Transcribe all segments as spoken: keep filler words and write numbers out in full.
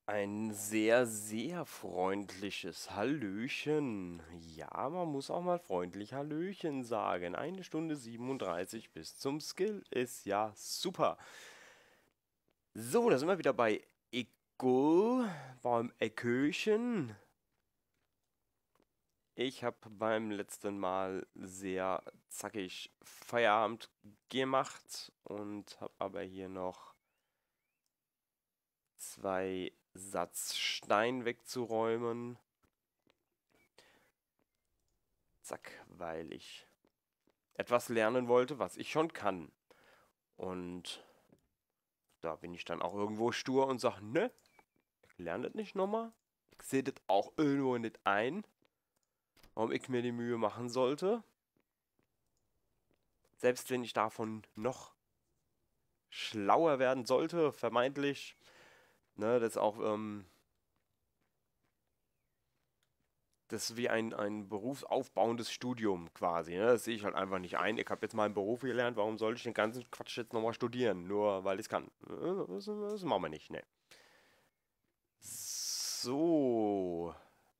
Ein sehr, sehr freundliches Hallöchen. Ja, man muss auch mal freundlich Hallöchen sagen. Eine Stunde siebenunddreißig bis zum Skill ist ja super. So, da sind wir wieder bei Ecko, beim Ecköchen. Ich habe beim letzten Mal sehr zackig Feierabend gemacht und habe aber hier noch zwei Satz Stein wegzuräumen. Zack, weil ich etwas lernen wollte, was ich schon kann. Und da bin ich dann auch irgendwo stur und sage, ne, ich lerne das nicht nochmal. Ich sehe das auch irgendwo nicht ein, warum ich mir die Mühe machen sollte. Selbst wenn ich davon noch schlauer werden sollte, vermeintlich. Ne, das ist auch, ähm, das ist wie ein, ein berufsaufbauendes Studium quasi. Ne? Das sehe ich halt einfach nicht ein. Ich habe jetzt mal einen Beruf gelernt, warum soll ich den ganzen Quatsch jetzt nochmal studieren? Nur weil ich es kann. Ne, Das, das machen wir nicht, ne. So.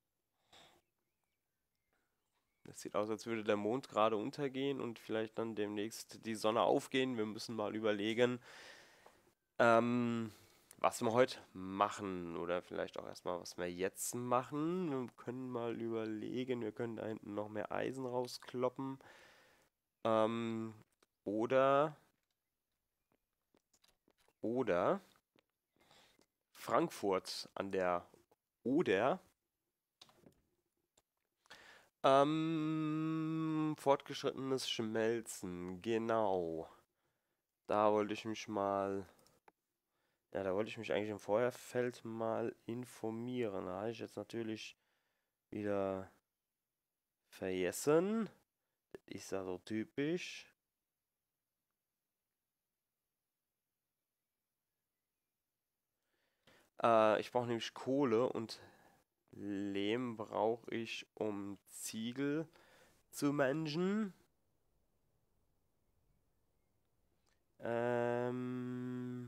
Es sieht aus, als würde der Mond gerade untergehen und vielleicht dann demnächst die Sonne aufgehen. Wir müssen mal überlegen, ähm, was wir heute machen. Oder vielleicht auch erstmal, was wir jetzt machen. Wir können mal überlegen, wir können da hinten noch mehr Eisen rauskloppen. Ähm, oder, oder Frankfurt an der Oder. Ähm, fortgeschrittenes Schmelzen, genau. Da wollte ich mich mal, ja, da wollte ich mich eigentlich im Vorfeld mal informieren. Da habe ich jetzt natürlich wieder vergessen. Das ist ja so typisch. Äh, ich brauche nämlich Kohle und Lehm brauche ich, um Ziegel zu managen. Ähm,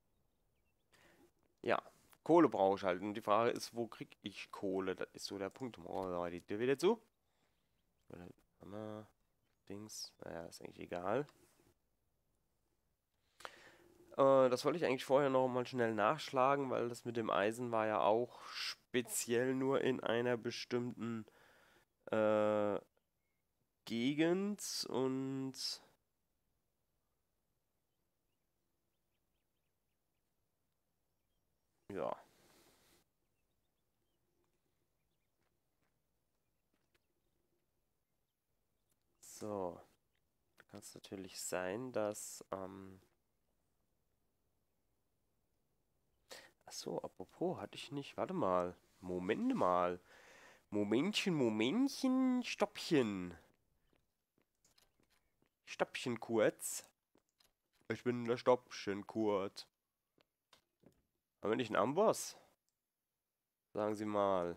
ja, Kohle brauche ich halt. Und die Frage ist, wo kriege ich Kohle? Das ist so der Punkt. Oh, die Tür wieder zu. Oder, Hammer, Dings. Naja, ist eigentlich egal. Äh, das wollte ich eigentlich vorher noch mal schnell nachschlagen, weil das mit dem Eisen war ja auch speziell nur in einer bestimmten äh, Gegend und ja, so. Kann es natürlich sein, dass, ähm, ach so, apropos, hatte ich nicht, warte mal, Moment mal, Momentchen, Momentchen, Stoppchen, Stoppchen kurz. Ich bin der Stoppchen Kurt. Haben wir nicht einen Amboss? Sagen Sie mal.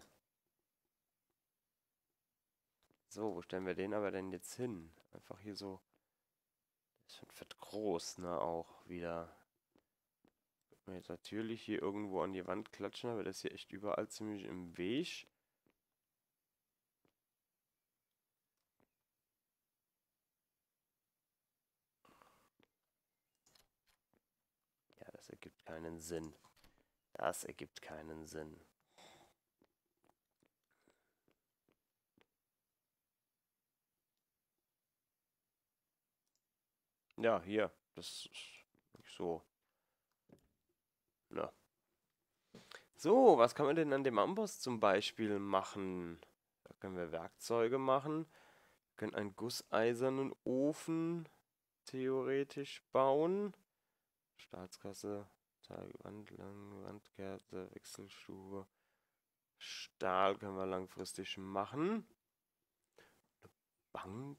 So, wo stellen wir den aber denn jetzt hin? Einfach hier so. Ist schon fett groß, ne? Auch wieder. Wenn wir jetzt natürlich hier irgendwo an die Wand klatschen, aber das ist hier echt überall ziemlich im Weg. Ja, das ergibt keinen Sinn. Das ergibt keinen Sinn. Ja, hier. Das ist nicht so. Na. So, was kann man denn an dem Amboss zum Beispiel machen? Da können wir Werkzeuge machen. Wir können einen gusseisernen Ofen theoretisch bauen. Stahlskasse, Teilwand, lang, Wandkette, Wechselstube. Stahl können wir langfristig machen. Bank,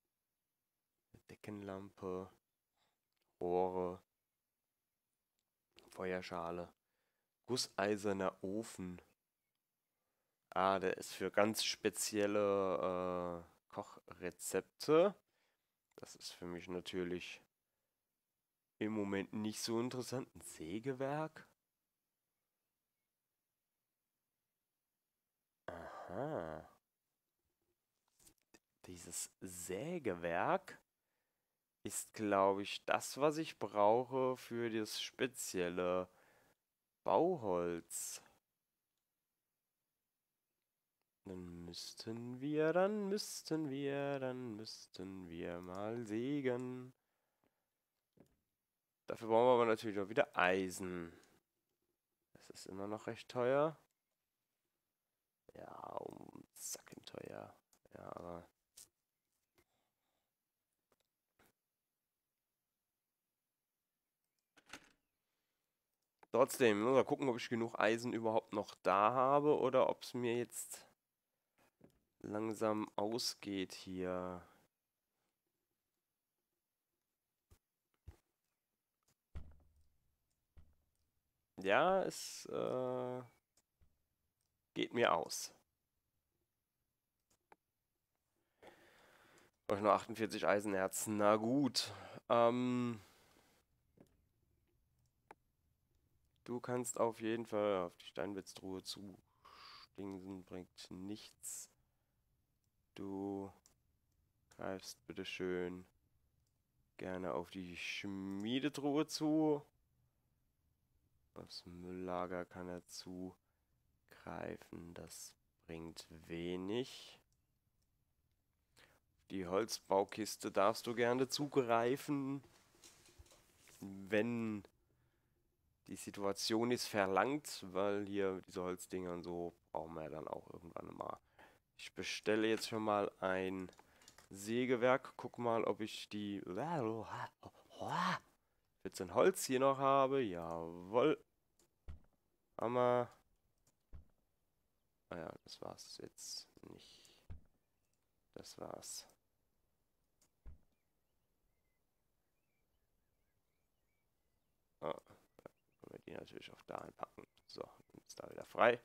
Deckenlampe, Rohre, Feuerschale. Gusseiserner Ofen. Ah, der ist für ganz spezielle äh, Kochrezepte. Das ist für mich natürlich im Moment nicht so interessant. Ein Sägewerk? Aha. Dieses Sägewerk ist, glaube ich, das, was ich brauche für das spezielle Bauholz. Dann müssten wir, dann müssten wir, dann müssten wir mal sägen. Dafür brauchen wir aber natürlich auch wieder Eisen. Das ist immer noch recht teuer. Ja, um Sacken teuer. Ja, aber... Trotzdem, mal gucken, ob ich genug Eisen überhaupt noch da habe oder ob es mir jetzt langsam ausgeht hier. Ja, es äh, geht mir aus. Brauche nur achtundvierzig Eisenerz. Na gut. Ähm, du kannst auf jeden Fall auf die Steinmetztruhe zustinken, bringt nichts. Du greifst bitte schön gerne auf die Schmiedetruhe zu. Das Mülllager kann er zugreifen. Das bringt wenig. Die Holzbaukiste darfst du gerne zugreifen, wenn die Situation ist verlangt, weil hier diese Holzdinger und so brauchen wir ja dann auch irgendwann mal. Ich bestelle jetzt schon mal ein Sägewerk. Guck mal, ob ich die vierzehn Holz hier noch habe. Jawohl. Hammer. Ah ja, das war's jetzt nicht. Das war's. Ah, können wir die natürlich auch da einpacken. So, dann ist da wieder frei.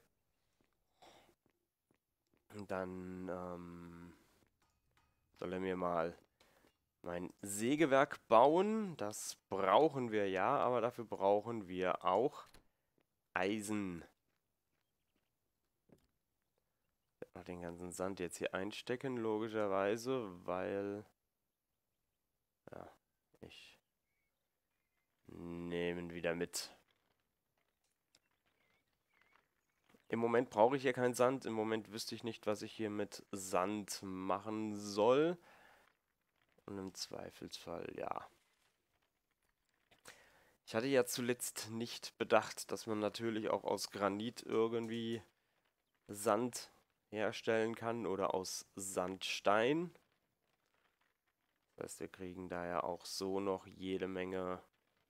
Und dann ähm, soll er mir mal mein Sägewerk bauen. Das brauchen wir ja, aber dafür brauchen wir auch Eisen. Ich werde noch den ganzen Sand jetzt hier einstecken, logischerweise, weil... Ja, ich nehme ihn wieder mit. Im Moment brauche ich hier keinen Sand. Im Moment wüsste ich nicht, was ich hier mit Sand machen soll. Und im Zweifelsfall, ja. Ich hatte ja zuletzt nicht bedacht, dass man natürlich auch aus Granit irgendwie Sand herstellen kann oder aus Sandstein. Das heißt, wir kriegen da ja auch so noch jede Menge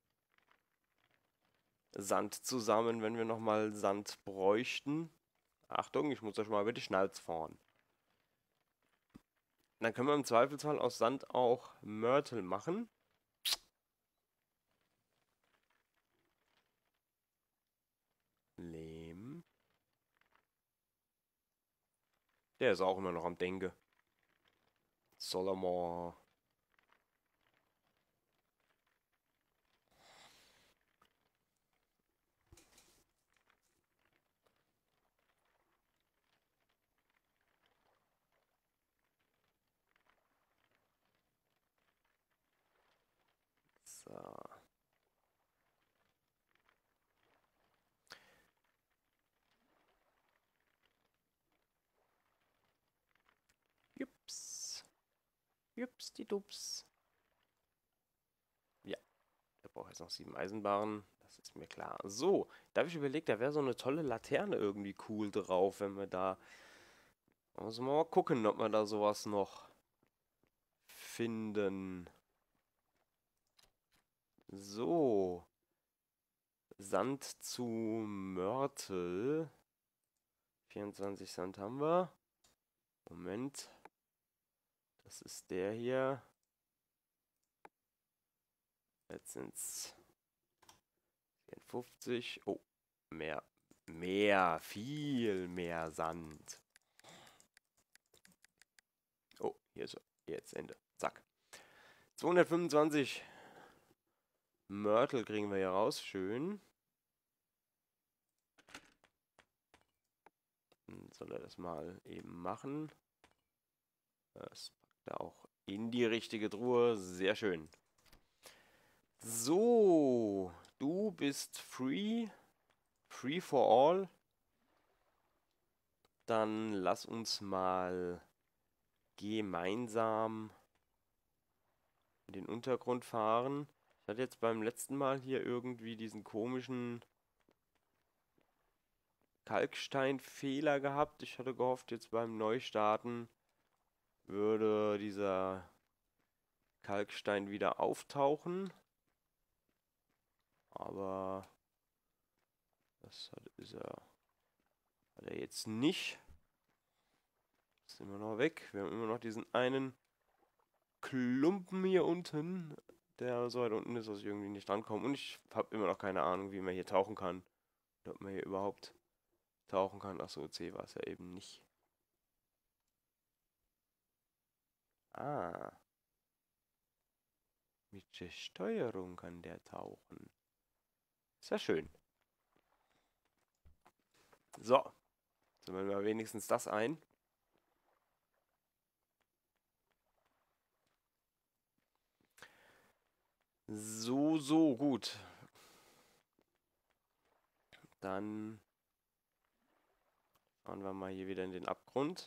Sand zusammen, wenn wir nochmal Sand bräuchten. Achtung, ich muss euch mal über die Schnauze fahren. Dann können wir im Zweifelsfall aus Sand auch Mörtel machen. Lehm. Der ist auch immer noch am Denken. Solomon. So. Jups. Jups, die Dups. Ja, der braucht jetzt noch sieben Eisenbarren. Das ist mir klar. So, da habe ich überlegt, da wäre so eine tolle Laterne irgendwie cool drauf, wenn wir da... Müssen wir mal gucken, ob wir da sowas noch finden. So. Sand zu Mörtel. vierundzwanzig Sand haben wir. Moment. Das ist der hier. Jetzt sind es vierundfünfzig. Oh, mehr. Mehr. Viel mehr Sand. Oh, hier ist er. Jetzt Ende. Zack. zweihundertfünfundzwanzig Mörtel kriegen wir hier raus. Schön. soll er das mal eben machen. Das packt er auch in die richtige Truhe. Sehr schön. So, du bist free. Free for all. Dann lass uns mal gemeinsam in den Untergrund fahren. Ich hatte jetzt beim letzten Mal hier irgendwie diesen komischen Kalksteinfehler gehabt. Ich hatte gehofft, jetzt beim Neustarten würde dieser Kalkstein wieder auftauchen. Aber das hat, ist er, hat er jetzt nicht. Ist immer noch weg. Wir haben immer noch diesen einen Klumpen hier unten, der so weit unten ist, dass ich irgendwie nicht drankomme. Und ich habe immer noch keine Ahnung, wie man hier tauchen kann. Ob man hier überhaupt tauchen kann. Achso, C war es ja eben nicht. Ah. Mit der Steuerung kann der tauchen. Ist ja schön. So. Sammeln wir wenigstens das ein. So, so, gut. Dann fahren wir mal hier wieder in den Abgrund.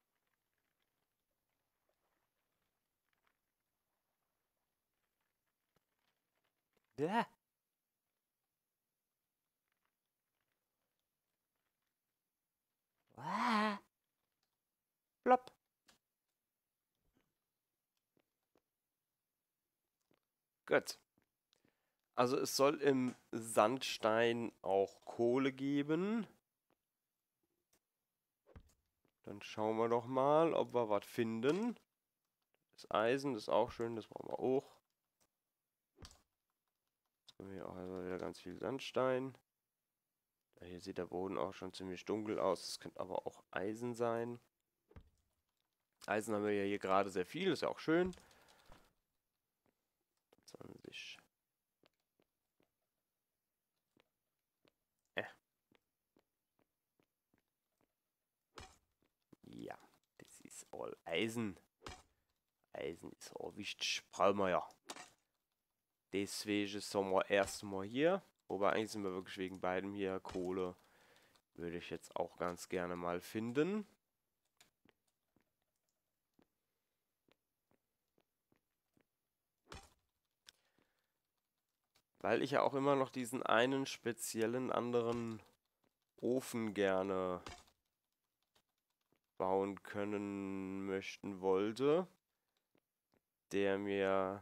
Ja. Ah. Plopp. Gut. Also es soll im Sandstein auch Kohle geben. Dann schauen wir doch mal, ob wir was finden. Das Eisen ist auch schön, das brauchen wir auch. Jetzt haben wir hier auch also wieder ganz viel Sandstein. Hier sieht der Boden auch schon ziemlich dunkel aus. Das könnte aber auch Eisen sein. Eisen haben wir ja hier gerade sehr viel, ist ja auch schön. zwanzig. Äh. Ja, das ist all Eisen. Eisen ist auch wichtig, brauchen wir ja. Deswegen sind wir erstmal hier. Wobei eigentlich sind wir wirklich wegen beidem hier. Kohle würde ich jetzt auch ganz gerne mal finden. Weil ich ja auch immer noch diesen einen speziellen anderen Ofen gerne bauen können möchten wollte, der mir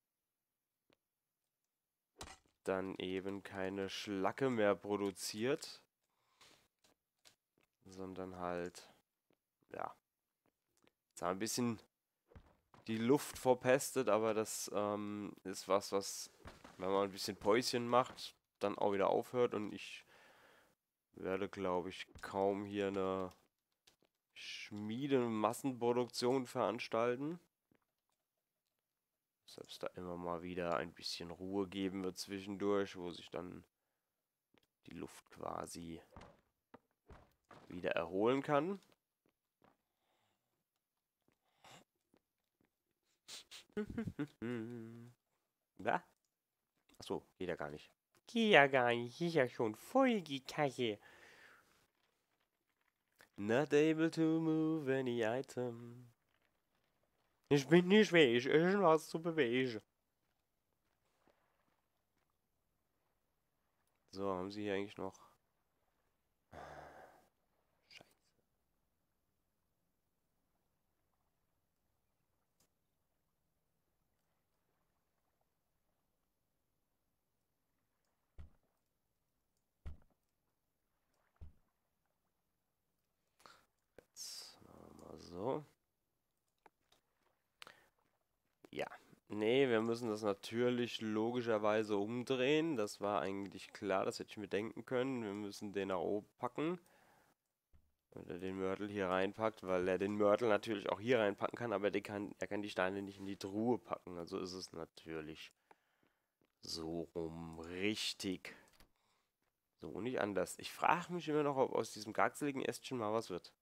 dann eben keine Schlacke mehr produziert, sondern halt, ja, zwar ein bisschen die Luft verpestet, aber das ähm, ist was, was, wenn man ein bisschen Päuschen macht, dann auch wieder aufhört. Und ich werde, glaube ich, kaum hier eine Schmiede-Massenproduktion veranstalten. Selbst da immer mal wieder ein bisschen Ruhe geben wird zwischendurch, wo sich dann die Luft quasi wieder erholen kann. Was? Achso, geht ja gar nicht. Geht ja gar nicht, ist ja schon voll die Kacke. Not able to move any item. Ich bin nicht fähig, irgendwas zu bewegen. So, haben sie hier eigentlich noch... Scheiße. Jetzt machen wir mal so. Ja. Nee, wir müssen das natürlich logischerweise umdrehen. Das war eigentlich klar, das hätte ich mir denken können. Wir müssen den nach oben packen. Wenn er den Mörtel hier reinpackt, weil er den Mörtel natürlich auch hier reinpacken kann, aber der kann, er kann die Steine nicht in die Truhe packen. Also ist es natürlich so rum richtig. So, nicht anders. Ich frage mich immer noch, ob aus diesem gagseligen Ästchen mal was wird.